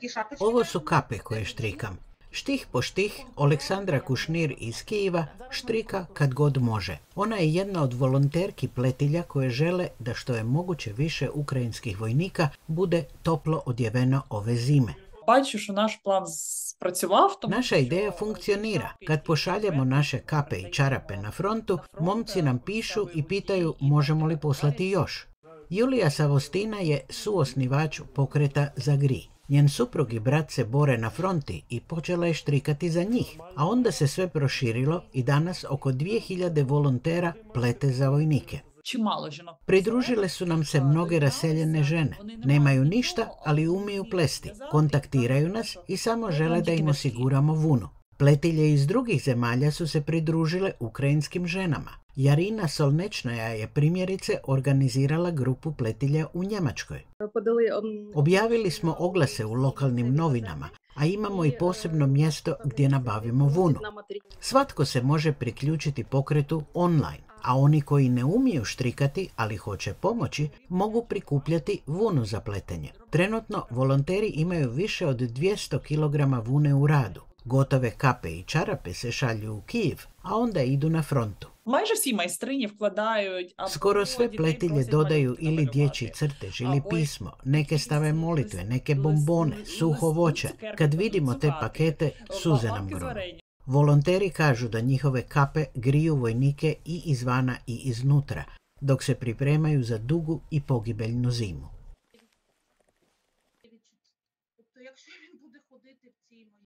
Ovo su kape koje štrikam. Štih po štih, Aleksandra Kušnir iz Kijeva štrika kad god može. Ona je jedna od volonterki pletilja koje žele da što je moguće više ukrajinskih vojnika bude toplo odjeveno ove zime. Naša ideja funkcionira. Kad pošaljemo naše kape i čarape na frontu, momci nam pišu i pitaju možemo li poslati još. Julija Savostina je suosnivač pokreta Za Gri. Njen suprug i brat se bore na fronti i počela je štrikati za njih, a onda se sve proširilo i danas oko 2000 volontera plete za vojnike. Pridružile su nam se mnoge raseljene žene. Nemaju ništa, ali umiju plesti. Kontaktiraju nas i samo žele da im osiguramo vunu. Pletilje iz drugih zemalja su se pridružile ukrajinskim ženama. Jarina Solnečnaja je primjerice organizirala grupu pletilja u Njemačkoj. Objavili smo oglase u lokalnim novinama, a imamo i posebno mjesto gdje nabavimo vunu. Svatko se može priključiti pokretu online, a oni koji ne umiju štrikati, ali hoće pomoći, mogu prikupljati vunu za pletenje. Trenutno volonteri imaju više od 200 kg vune u radu. Gotove kape i čarape se šalju u Kijev, a onda idu na frontu. Skoro sve pletilje dodaju ili dječji crtež ili pismo, neke stave molitve, neke bombone, suho voće. Kad vidimo te pakete, suze nam grune. Volonteri kažu da njihove kape griju vojnike i izvana i iznutra, dok se pripremaju za dugu i pogibeljnu zimu.